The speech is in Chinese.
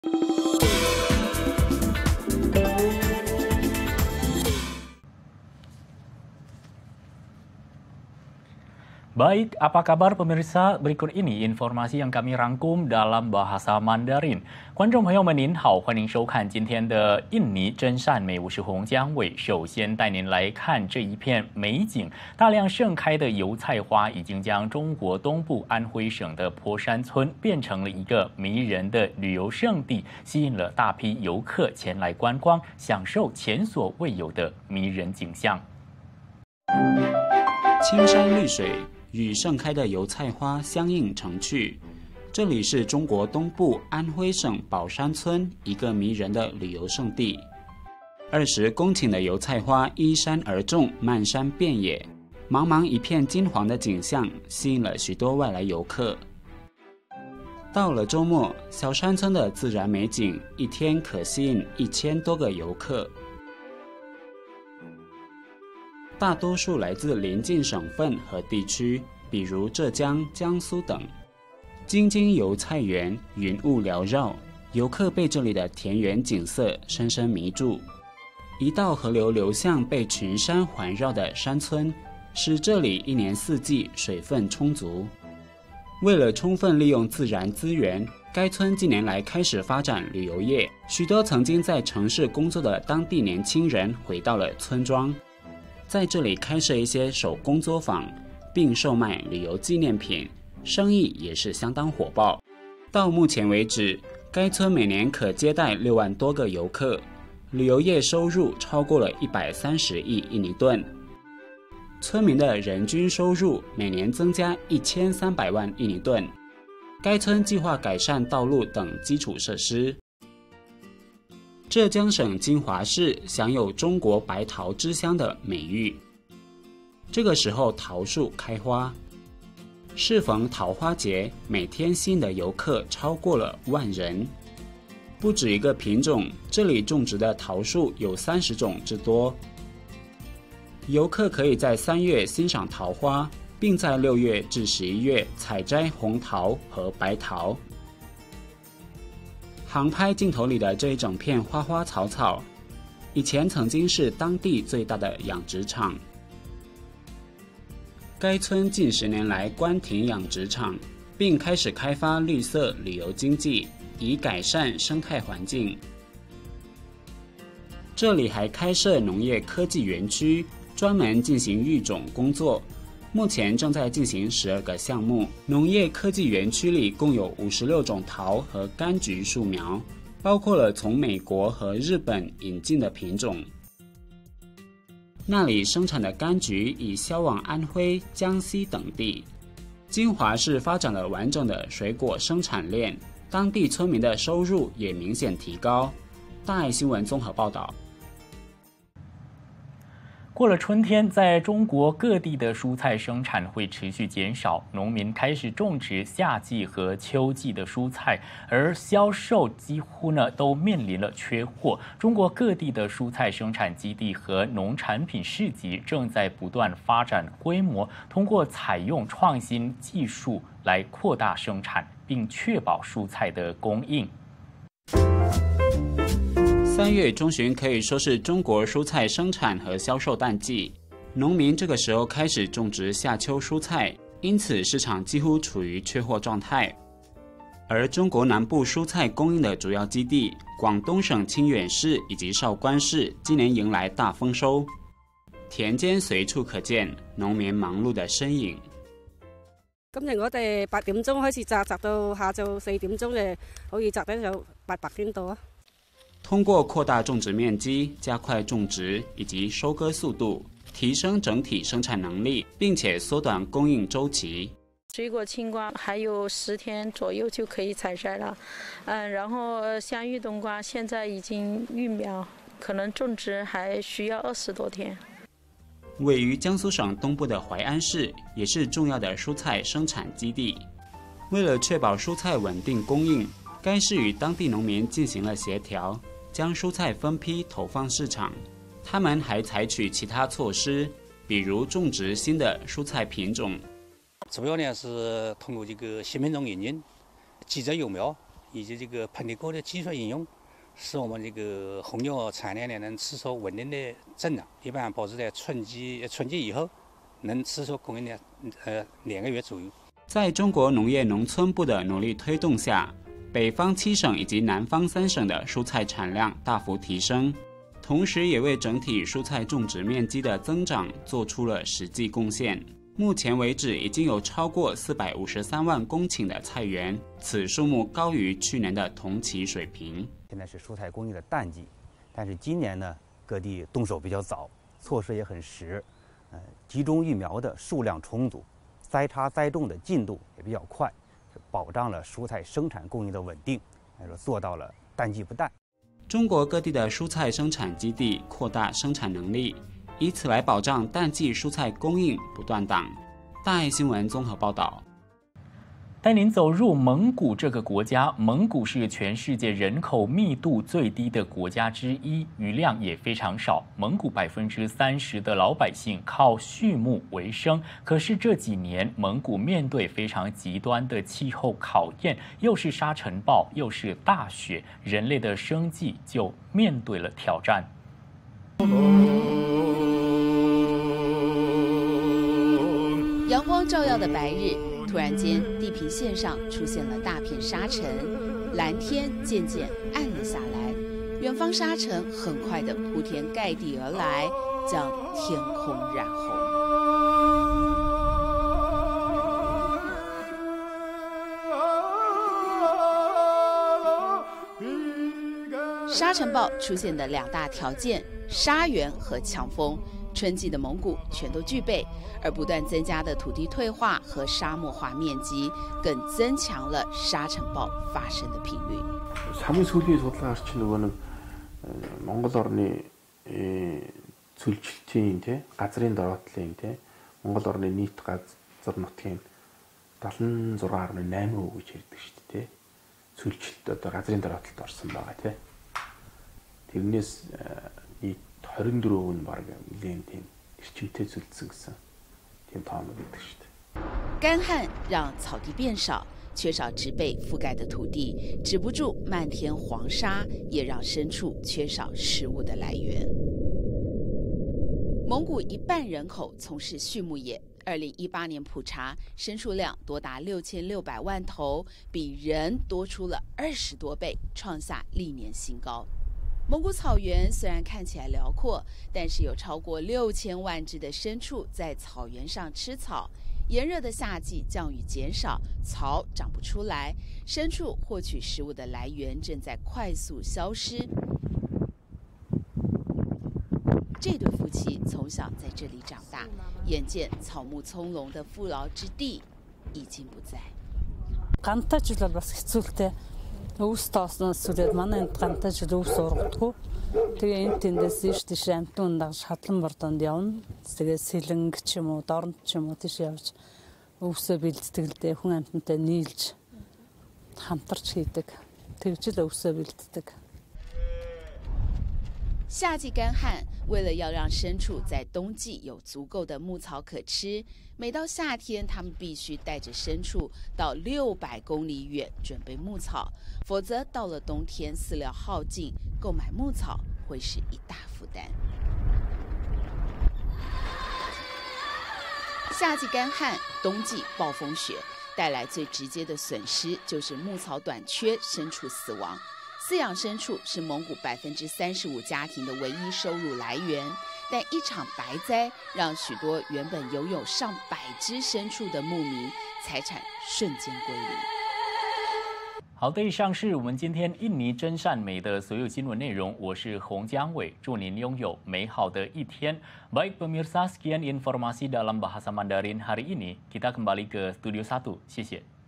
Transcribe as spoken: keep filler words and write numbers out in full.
Baik, apa kabar pemirsa? Berikut ini informasi yang kami rangkum dalam bahasa Mandarin. 观众朋友们您好，欢迎收看今天的印尼真善美，我是洪江伟。首先带您来看这一片美景，大量盛开的油菜花已经将中国东部安徽省的坡山村变成了一个迷人的旅游胜地，吸引了大批游客前来观光，享受前所未有的迷人景象。 青山绿水与盛开的油菜花相映成趣，这里是中国东部安徽省宝山村一个迷人的旅游胜地。二十公顷的油菜花依山而种，漫山遍野，茫茫一片金黄的景象吸引了许多外来游客。到了周末，小山村的自然美景一天可吸引一千多个游客。大多数来自邻近省份和地区，比如浙江、江苏等。京津油菜园云雾缭绕，游客被这里的田园景色深深迷住。一道河流流向被群山环绕的山村，使这里一年四季水分充足。为了充分利用自然资源，该村近年来开始发展旅游业，许多曾经在城市工作的当地年轻人回到了村庄。在这里开设一些手工作坊，并售卖旅游纪念品，生意也是相当火爆。到目前为止，该村每年可接待六万多个游客，旅游业收入超过了一百三十亿印尼盾，村民的人均收入每年增加一千三百万印尼盾。该村计划改善道路等基础设施。浙江省金华市享有中国白桃之乡的美誉。这个时候桃树开花，适逢桃花节，每天吸引的游客超过了万人。不止一个品种，这里种植的桃树有三十种之多。游客可以在三月欣赏桃花，并在六月至十一月采摘红桃和白桃。航拍镜头里的这一整片花花草草，以前曾经是当地最大的养殖场。该村近十年来关停养殖场，并开始开发绿色旅游经济，以改善生态环境。这里还开设农业科技园区，专门进行育种工作。目前正在进行十二个项目。农业科技园区里共有五十六种桃和柑橘树苗，包括了从美国和日本引进的品种。那里生产的柑橘已销往安徽、江西等地。金华市发展了完整的水果生产链，当地村民的收入也明显提高。大爱新闻综合报道。 过了春天，在中国各地的蔬菜生产会持续减少，农民开始种植夏季和秋季的蔬菜，而销售几乎呢都面临了缺货。中国各地的蔬菜生产基地和农产品市集正在不断发展规模，通过采用创新技术来扩大生产，并确保蔬菜的供应。 三月中旬可以说是中国蔬菜生产和销售淡季，农民这个时候开始种植夏秋蔬菜，因此市场几乎处于缺货状态。而中国南部蔬菜供应的主要基地广东省清远市以及韶关市今年迎来大丰收，田间随处可见农民忙碌的身影。 今日我哋八點鐘開始摘，摘到下晝四點鐘嘅，可以摘得有八百斤到啊。 通过扩大种植面积、加快种植以及收割速度，提升整体生产能力，并且缩短供应周期。 水果青瓜还有十天左右就可以采摘了，嗯，然后像玉冬瓜现在已经育苗，可能种植还需要二十多天。 位于江苏省东部的淮安市也是重要的蔬菜生产基地。为了确保蔬菜稳定供应，该市与当地农民进行了协调，将蔬菜分批投放市场。他们还采取其他措施，比如种植新的蔬菜品种。 主要呢是通过这个新品种引进，基者有苗， 以及这个喷地沟的技术应用，使我们这个红药产量呢能持续稳定的增长，一般保持在春季春季以后能持续供应量呃两个月左右。 在中国农业农村部的努力推动下，北方七省以及南方三省的蔬菜产量大幅提升，同时也为整体蔬菜种植面积的增长做出了实际贡献。目前为止，已经有超过四百五十三万公顷的菜园，此数目高于去年的同期水平。 现在是蔬菜供应的淡季，但是今年呢，各地动手比较早，措施也很实，呃，集中育苗的数量充足，栽插栽种的进度也比较快，保障了蔬菜生产供应的稳定，来说做到了淡季不淡。 中国各地的蔬菜生产基地扩大生产能力，以此来保障淡季蔬菜供应不断档。大爱新闻综合报道。 带您走入蒙古这个国家。蒙古是全世界人口密度最低的国家之一，余量也非常少。蒙古百分之三十的老百姓靠畜牧为生，可是这几年蒙古面对非常极端的气候考验，又是沙尘暴，又是大雪，人类的生计就面对了挑战。 阳光照耀的白日，突然间地平线上出现了大片沙尘，蓝天渐渐暗了下来，远方沙尘很快地铺天盖地而来，将天空染红。沙尘暴出现的两大条件：沙源和强风。春季的蒙古全都具备，而不断增加的土地退化和沙漠化面积，更增强了沙尘暴发生的频率。干旱让草地变少，缺少植被覆盖的土地，止不住漫天黄沙，也让牲畜缺少食物的来源。蒙古一半人口从事畜牧业，二零一八年普查，牲畜量多达六千六百万头，比人多出了二十多倍，创下历年新高。蒙古草原虽然看起来辽阔，但是有超过六千万只的牲畜在草原上吃草。炎热的夏季，降雨减少，草长不出来，牲畜获取食物的来源正在快速消失。这对夫妻从小在这里长大，眼见草木葱茏的富饶之地已经不在。 Өвс тоосноо сүлээд манай энд гантай жил өвс ургадгүй. Тэгээ энэ тэндээс ийш тийш амтун дагаж хадлан бордонд явна. Тэгээ сэлэнг ч юм уу, дорнт ч юм уу тийш явж өвсөө бэлддэг л дээ. Хүн амтантай нийлж хамтарч хийдэг. Тэгж л өвсөө бэлддэг. 夏季干旱，为了要让牲畜在冬季有足够的牧草可吃，每到夏天，他们必须带着牲畜到六百公里远准备牧草，否则到了冬天饲料耗尽，购买牧草会是一大负担。夏季干旱，冬季暴风雪，带来最直接的损失就是牧草短缺，牲畜死亡。 饲养牲畜是蒙古百分之三十五家庭的唯一收入来源，但一场白灾让许多原本拥有上百只牲畜的牧民财产瞬间归零。 好的，以上是我们今天印尼真善美的所有新闻内容。我是洪江伟，祝您拥有美好的一天。Baik pemirsa, sekian informasi dalam bahasa Mandarin hari ini. Kita kembali ke Studio satu. 谢谢。